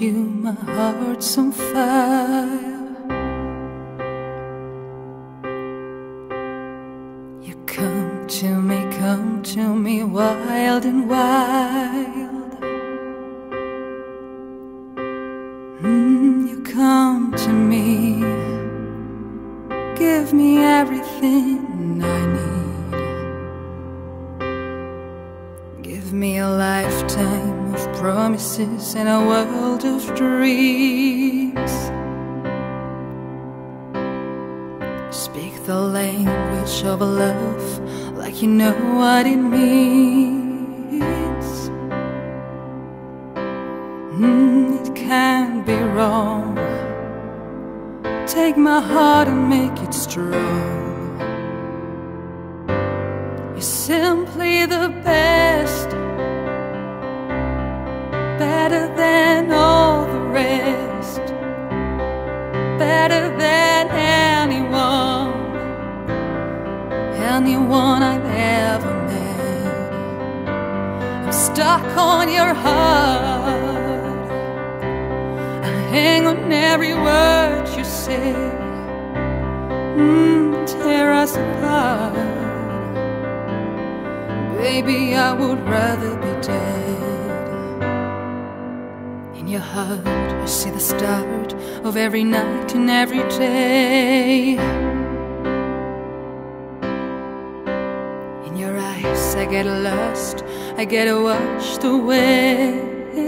you, my heart's on fire. You come to me wild and wild. You come to me, give me everything I need. Give me a lifetime of promises and a world of dreams. Speak the language of love like you know what it means. It can't be wrong. Take my heart and make it strong. You're simply the best, better than all the rest, better than anyone I've ever met. I'm stuck on your heart, I hang on every word you say. Tear us apart. Baby, I would rather be dead. In your heart, I see the start of every night and every day. In your eyes, I get lost, I get washed away.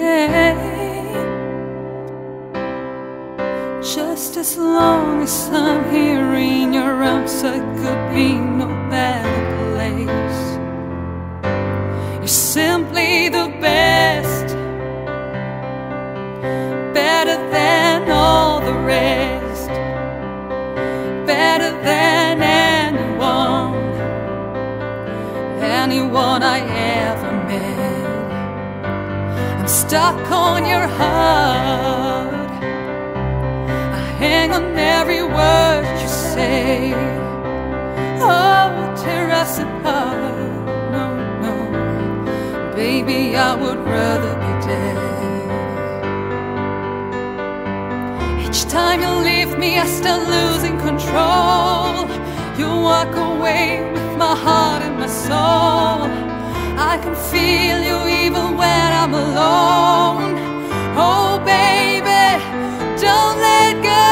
Just as long as I'm here in your arms, I could be no better place. You're simply the best, better than all the rest, better than anyone I ever met. I'm stuck on your heart, I hang on every word you say. Oh, tear us apart. No, no, baby, I would rather be dead. Each time you leave me, I start losing control. You walk away with my heart and my soul. I can feel you even when I'm alone. Oh baby, don't let go.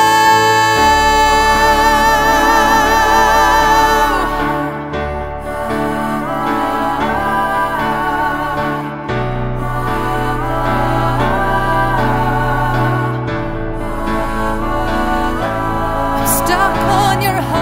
I'm stuck on your heart,